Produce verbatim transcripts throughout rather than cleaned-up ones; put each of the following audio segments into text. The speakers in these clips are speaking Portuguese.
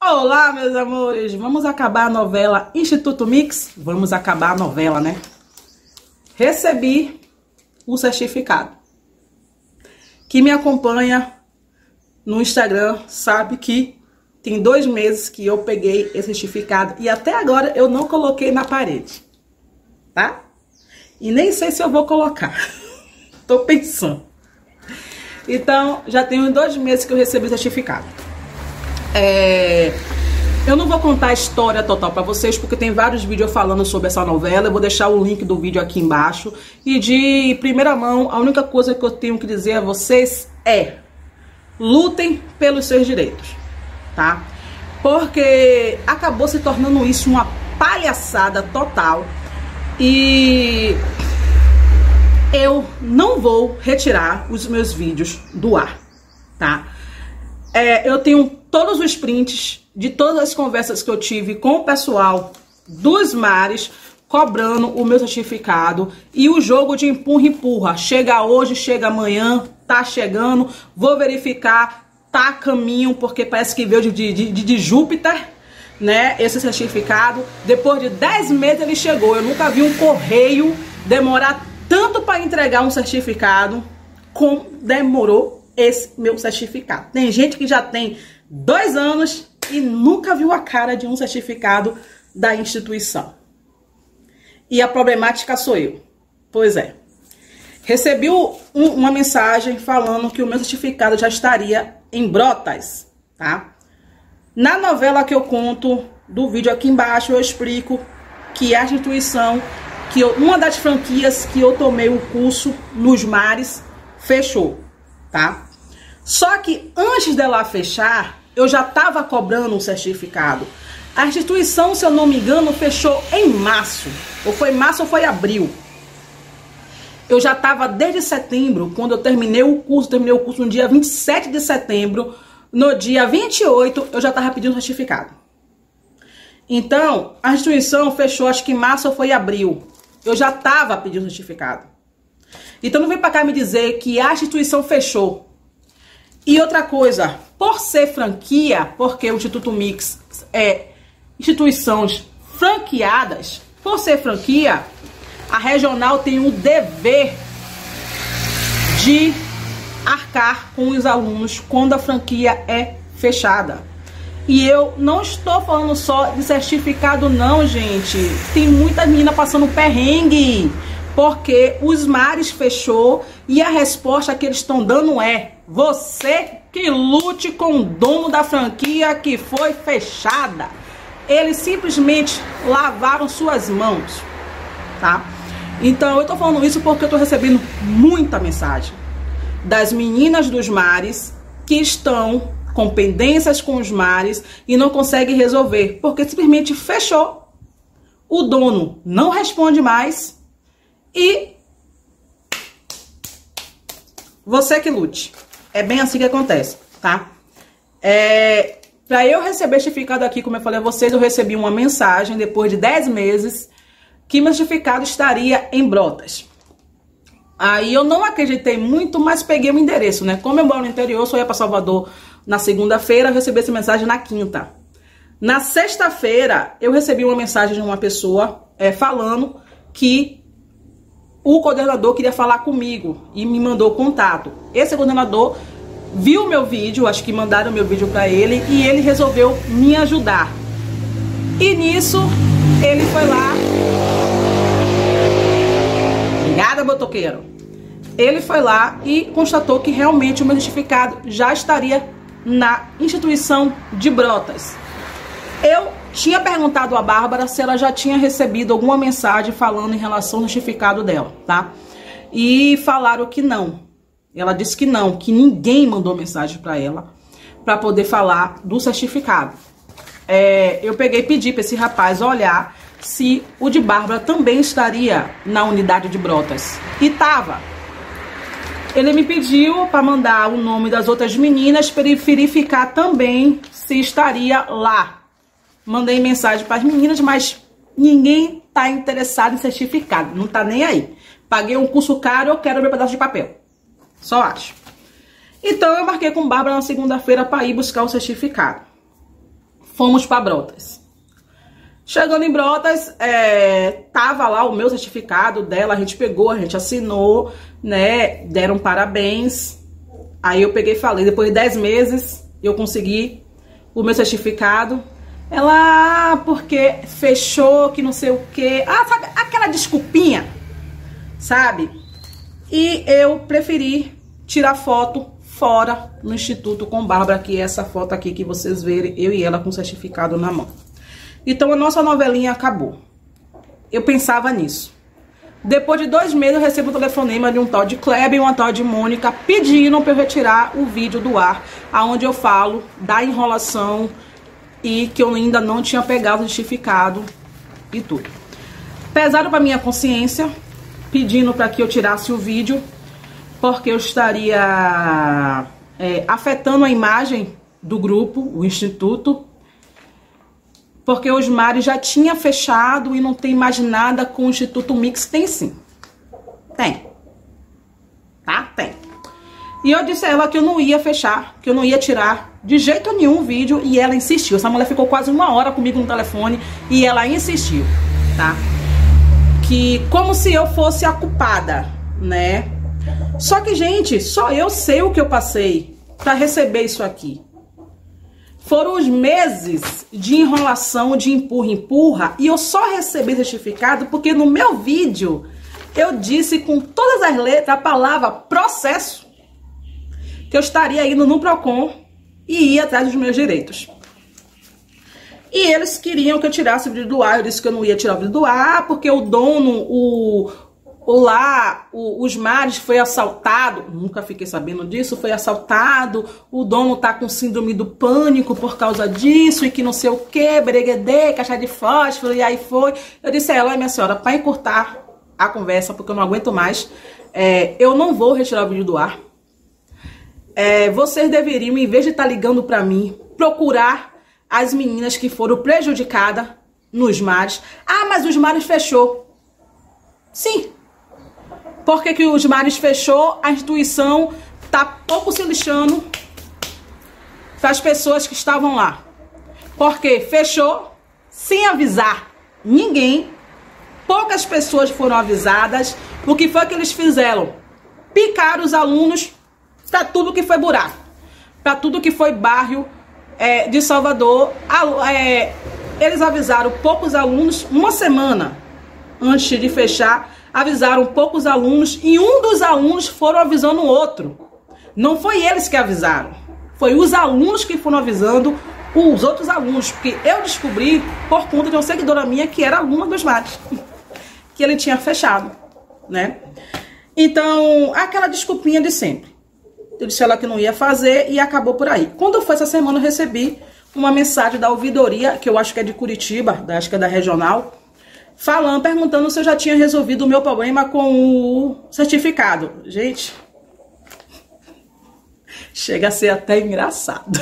Olá, meus amores, vamos acabar a novela Instituto Mix? Vamos acabar a novela, né? Recebi o certificado. Quem me acompanha no Instagram sabe que tem dois meses que eu peguei esse certificado e até agora eu não coloquei na parede, tá? E nem sei se eu vou colocar. Tô pensando. Então, já tem dois meses que eu recebi o certificado. É... Eu não vou contar a história total pra vocês, porque tem vários vídeos falando sobre essa novela. Eu vou deixar o link do vídeo aqui embaixo. E de primeira mão, a única coisa que eu tenho que dizer a vocês é: lutem pelos seus direitos, tá? Porque acabou se tornando isso uma palhaçada total. E eu não vou retirar os meus vídeos do ar, tá? É, eu tenho todos os prints de todas as conversas que eu tive com o pessoal dos mares, cobrando o meu certificado. E o jogo de empurra-empurra, chega hoje, chega amanhã, tá chegando, vou verificar, tá a caminho, porque parece que veio de, de, de, de Júpiter, né, esse certificado. Depois de dez meses ele chegou. Eu nunca vi um correio demorar tanto para entregar um certificado como demorou esse meu certificado. Tem gente que já tem dois anos e nunca viu a cara de um certificado da instituição. E a problemática sou eu. Pois é. Recebi um, uma mensagem falando que o meu certificado já estaria em Brotas, tá? Na novela que eu conto, do vídeo aqui embaixo, eu explico que a instituição, que eu, uma das franquias que eu tomei o curso nos mares, fechou, tá? Só que antes dela fechar, eu já estava cobrando um certificado. A instituição, se eu não me engano, fechou em março. Ou foi março ou foi abril. Eu já estava desde setembro, quando eu terminei o curso, terminei o curso no dia vinte e sete de setembro. No dia vinte e oito, eu já estava pedindo certificado. Então, a instituição fechou, acho que em março ou foi abril. Eu já estava pedindo certificado. Então não vem para cá me dizer que a instituição fechou. E outra coisa, por ser franquia, porque o Instituto Mix é instituições franqueadas, por ser franquia, a regional tem o dever de arcar com os alunos quando a franquia é fechada. E eu não estou falando só de certificado não, gente. Tem muita menina passando perrengue, porque os mares fechou e a resposta que eles estão dando é: você que lute com o dono da franquia que foi fechada. Eles simplesmente lavaram suas mãos, tá? Então eu tô falando isso porque eu tô recebendo muita mensagem das meninas dos mares que estão com pendências com os mares e não conseguem resolver, porque simplesmente fechou. O dono não responde mais e você que lute. É bem assim que acontece, tá? É, para eu receber certificado aqui, como eu falei a vocês, eu recebi uma mensagem depois de dez meses que meu certificado estaria em Brotas. Aí eu não acreditei muito, mas peguei o endereço, né? Como eu moro no interior, só ia para Salvador na segunda-feira, eu recebi essa mensagem na quinta. Na sexta-feira, eu recebi uma mensagem de uma pessoa é, falando que o coordenador queria falar comigo e me mandou contato. Esse coordenador viu meu vídeo, acho que mandaram meu vídeo para ele, e ele resolveu me ajudar. E nisso, ele foi lá... Obrigada, motoqueiro. Ele foi lá e constatou que realmente o meu certificado já estaria na instituição de Brotas. Eu tinha perguntado à Bárbara se ela já tinha recebido alguma mensagem falando em relação ao certificado dela, tá? E falaram que não. Ela disse que não, que ninguém mandou mensagem para ela para poder falar do certificado. É, eu peguei e pedi para esse rapaz olhar se o de Bárbara também estaria na unidade de Brotas. E tava. Ele me pediu para mandar o nome das outras meninas para ele verificar também se estaria lá. Mandei mensagem para as meninas, mas ninguém tá interessado em certificado. Não tá nem aí. Paguei um curso caro, eu quero meu pedaço de papel. Só acho. Então eu marquei com Bárbara na segunda-feira para ir buscar o certificado. fomos para Brotas. Chegando em Brotas, é, tava lá o meu certificado dela, a gente pegou, a gente assinou, né, deram parabéns. Aí eu peguei e falei, depois de dez meses, eu consegui o meu certificado. Ela, ah, porque fechou, que não sei o quê. Ah, sabe, aquela desculpinha, sabe? E eu preferi tirar foto fora no Instituto com Bárbara, que é essa foto aqui que vocês verem, eu e ela com o certificado na mão. Então a nossa novelinha acabou. Eu pensava nisso. Depois de dois meses eu recebo um telefonema de um tal de Kleber e uma tal de Mônica pedindo para eu retirar o vídeo do ar, aonde eu falo da enrolação e que eu ainda não tinha pegado o certificado e tudo. Pesaram para minha consciência, pedindo para que eu tirasse o vídeo, porque eu estaria é, afetando a imagem do grupo, o Instituto, porque o Osmari já tinha fechado e não tem mais nada com o Instituto Mix. Tem sim. Tem. Tá? Tem. E eu disse a ela que eu não ia fechar, que eu não ia tirar de jeito nenhum o vídeo, e ela insistiu. Essa mulher ficou quase uma hora comigo no telefone e ela insistiu, tá? Que como se eu fosse a culpada, né? Só que, gente, só eu sei o que eu passei pra receber isso aqui. Foram os meses de enrolação, de empurra-empurra, e eu só recebi certificado porque no meu vídeo eu disse com todas as letras a palavra processo, que eu estaria indo no Procon e ia atrás dos meus direitos. E eles queriam que eu tirasse o vídeo do ar. Eu disse que eu não ia tirar o vídeo do ar porque o dono, o, o lá, o, os mares foi assaltado. Nunca fiquei sabendo disso. Foi assaltado. O dono tá com síndrome do pânico por causa disso e que não sei o que, breguedê, caixa de fósforo, e aí foi. Eu disse a ela, minha senhora, para encurtar a conversa, porque eu não aguento mais, é, eu não vou retirar o vídeo do ar. É, vocês deveriam, em vez de estar ligando para mim, procurar as meninas que foram prejudicadas nos mares. Ah, mas os mares fechou. Sim. Por que que os mares fechou? A instituição tá pouco se lixando para as pessoas que estavam lá. Porque fechou sem avisar ninguém. Poucas pessoas foram avisadas. O que foi que eles fizeram? Picaram os alunos para tudo que foi buraco, para tudo que foi bairro é, de Salvador. É, eles avisaram poucos alunos, uma semana antes de fechar, avisaram poucos alunos, e um dos alunos foram avisando o outro. Não foi eles que avisaram, foi os alunos que foram avisando os outros alunos, porque eu descobri por conta de uma seguidora minha que era aluna dos mares, que ele tinha fechado, né? Então, aquela desculpinha de sempre. Eu disse a ela que não ia fazer e acabou por aí. Quando foi essa semana, eu recebi uma mensagem da ouvidoria, que eu acho que é de Curitiba, acho que é da regional, falando, perguntando se eu já tinha resolvido o meu problema com o certificado. Gente, chega a ser até engraçado.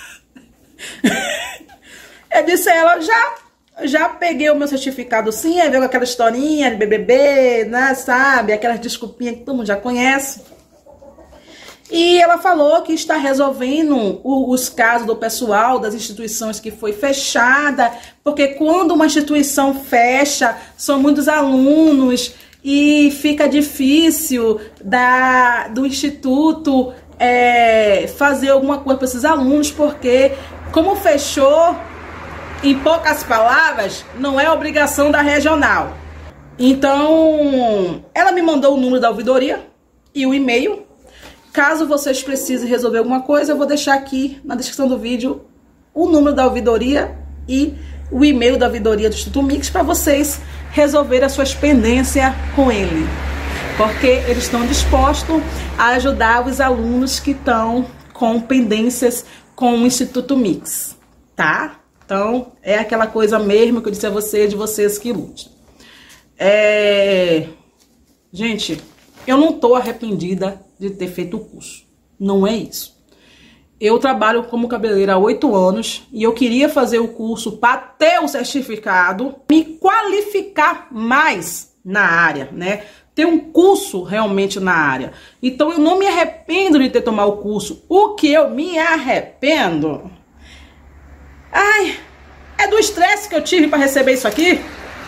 Eu disse a ela, já, já peguei o meu certificado sim, aí veio aquela historinha de B B B, né, sabe? Aquelas desculpinhas que todo mundo já conhece. E ela falou que está resolvendo os casos do pessoal das instituições que foi fechada, porque quando uma instituição fecha, são muitos alunos e fica difícil da, do instituto é, fazer alguma coisa para esses alunos, porque como fechou, em poucas palavras, não é obrigação da regional. Então, ela me mandou o número da ouvidoria e o e-mail. Caso vocês precisem resolver alguma coisa, eu vou deixar aqui na descrição do vídeo o número da ouvidoria e o e-mail da ouvidoria do Instituto Mix para vocês resolverem as suas pendências com ele. Porque eles estão dispostos a ajudar os alunos que estão com pendências com o Instituto Mix, tá? Então, é aquela coisa mesmo que eu disse a vocês, de vocês que lutam. É... Gente, eu não tô arrependida de ter feito o curso. Não é isso. Eu trabalho como cabeleireira há oito anos e eu queria fazer o curso para ter o certificado, me qualificar mais na área, né? Ter um curso realmente na área. Então eu não me arrependo de ter tomado o curso. O que eu me arrependo... Ai... estresse que eu tive para receber isso aqui.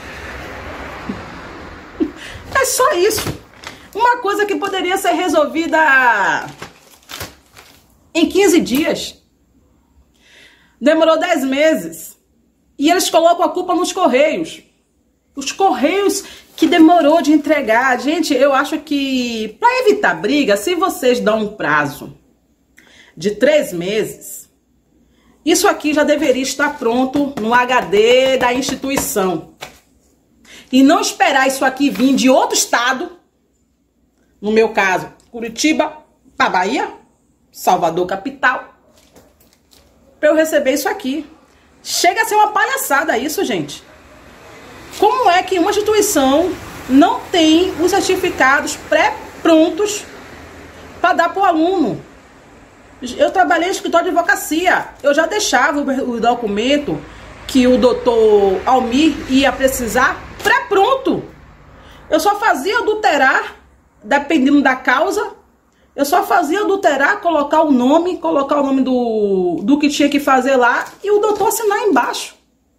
É só isso. Uma coisa que poderia ser resolvida em quinze dias. Demorou dez meses. E eles colocam a culpa nos Correios. Os Correios que demorou de entregar. Gente, eu acho que para evitar briga, se vocês dão um prazo de três meses, isso aqui já deveria estar pronto no H D da instituição. E não esperar isso aqui vir de outro estado, no meu caso, Curitiba, para Bahia, Salvador, capital, para eu receber isso aqui. Chega a ser uma palhaçada isso, gente. Como é que uma instituição não tem os certificados pré-prontos para dar para o aluno? Eu trabalhei em escritório de advocacia. Eu já deixava o documento que o doutor Almir ia precisar pré-pronto. Eu só fazia adulterar, dependendo da causa. Eu só fazia adulterar, colocar o nome, colocar o nome do, do que tinha que fazer lá e o doutor assinar embaixo.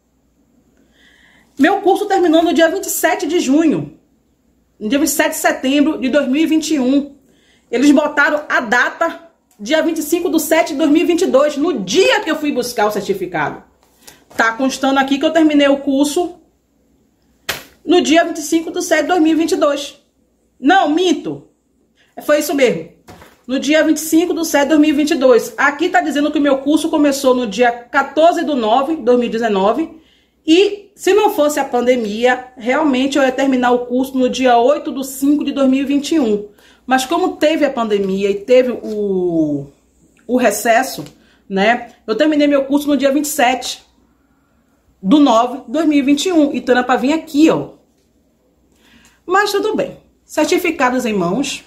Meu curso terminou no dia vinte e sete de junho. No dia vinte e sete de setembro de dois mil e vinte e um. Eles botaram a data, dia vinte e cinco de setembro de dois mil e vinte e dois, no dia que eu fui buscar o certificado. Tá constando aqui que eu terminei o curso no dia vinte e cinco de setembro de dois mil e vinte e dois. Não, minto. Foi isso mesmo. No dia vinte e cinco de setembro de dois mil e vinte e dois. Aqui tá dizendo que o meu curso começou no dia quatorze de nove de dois mil e dezenove. E se não fosse a pandemia, realmente eu ia terminar o curso no dia oito de cinco de dois mil e vinte e um. Mas como teve a pandemia e teve o, o recesso, né? Eu terminei meu curso no dia vinte e sete de nove de dois mil e vinte e um. Então era para vir aqui, ó. Mas tudo bem. Certificados em mãos.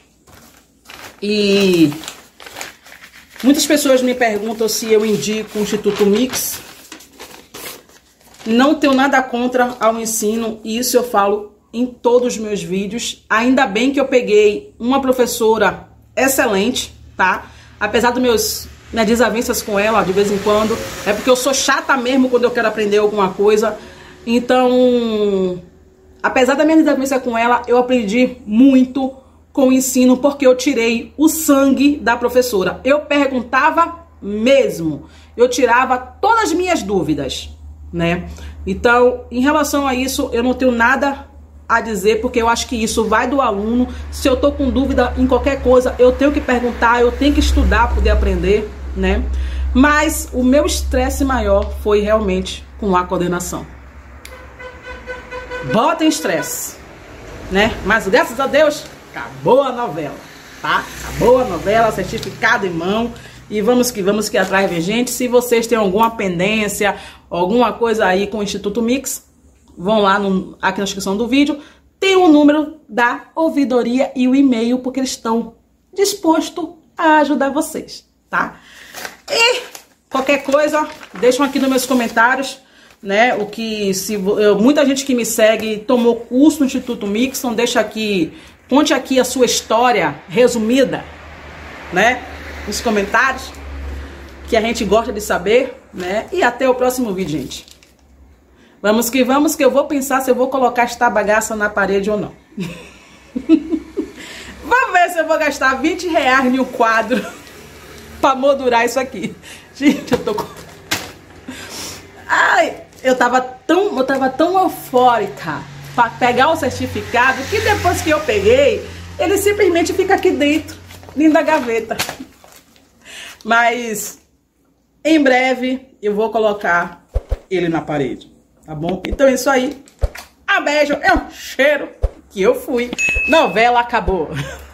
E muitas pessoas me perguntam se eu indico o Instituto Mix. Não tenho nada contra ao ensino, e isso eu falo em todos os meus vídeos. Ainda bem que eu peguei uma professora excelente, tá? Apesar dos meus minhas desavenças com ela de vez em quando, é porque eu sou chata mesmo quando eu quero aprender alguma coisa. Então, apesar da minha desavença com ela, eu aprendi muito com o ensino, porque eu tirei o sangue da professora. Eu perguntava mesmo, eu tirava todas as minhas dúvidas, né? Então, em relação a isso, eu não tenho nada a dizer, porque eu acho que isso vai do aluno. Se eu tô com dúvida em qualquer coisa, eu tenho que perguntar, eu tenho que estudar para poder aprender, né? Mas o meu estresse maior foi realmente com a coordenação. Botem estresse, né? Mas graças a Deus, acabou a novela, tá? Acabou a novela, certificado em mão. E vamos que vamos que atrás vem gente. Se vocês têm alguma pendência, alguma coisa aí com o Instituto Mix, vão lá no, aqui na descrição do vídeo. Tem o número da ouvidoria e o e-mail, porque eles estão dispostos a ajudar vocês, tá? E qualquer coisa, deixam aqui nos meus comentários, né? O que se eu, muita gente que me segue tomou curso no Instituto Mix, então deixa aqui, conte aqui a sua história resumida, né? Nos comentários, que a gente gosta de saber, né? E até o próximo vídeo, gente. Vamos que vamos, que eu vou pensar se eu vou colocar esta bagaça na parede ou não. Vamos ver se eu vou gastar vinte reais em um quadro pra moldurar isso aqui. Gente, eu tô com... Ai, eu tava tão, eu tava tão eufórica pra pegar o certificado, que depois que eu peguei, ele simplesmente fica aqui dentro, dentro da gaveta. Mas em breve eu vou colocar ele na parede, tá bom? Então é isso aí. Um beijo, é um cheiro que eu fui. Novela acabou.